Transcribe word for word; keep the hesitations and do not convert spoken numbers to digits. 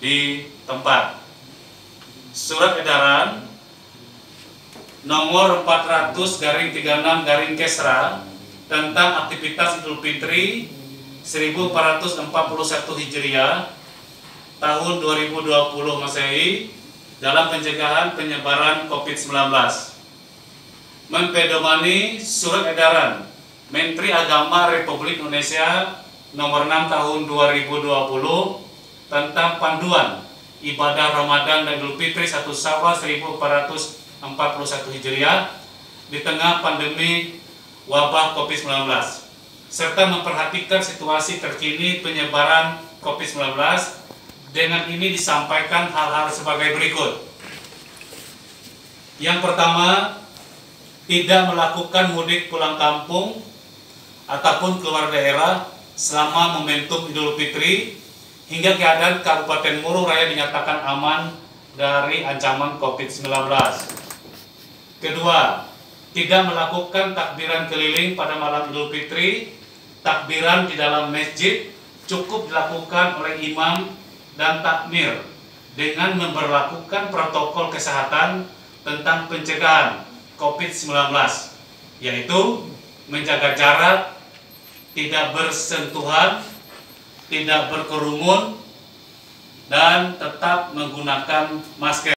di tempat. Surat edaran nomor empat ratus garing tiga puluh enam garing Kesra tentang aktivitas Idul Fitri seribu empat ratus empat puluh satu Hijriah tahun dua ribu dua puluh Masehi dalam pencegahan penyebaran COVID sembilan belas. Mempedomani surat edaran Menteri Agama Republik Indonesia nomor enam tahun dua ribu dua puluh tentang panduan ibadah Ramadan dan Idul Fitri satu Syawal seribu empat ratus empat puluh satu Hijriah di tengah pandemi wabah COVID sembilan belas, serta memperhatikan situasi terkini penyebaran COVID sembilan belas. Dengan ini disampaikan hal-hal sebagai berikut. Yang pertama, tidak melakukan mudik pulang kampung ataupun keluar daerah selama momentum Idul Fitri hingga keadaan Kabupaten Muruh Raya dinyatakan aman dari ancaman COVID sembilan belas. Kedua, tidak melakukan takbiran keliling pada malam Idul Fitri. Takbiran di dalam masjid cukup dilakukan oleh imam dan takmir dengan memberlakukan protokol kesehatan tentang pencegahan COVID sembilan belas, yaitu menjaga jarak, tidak bersentuhan, tidak berkerumun, dan tetap menggunakan masker.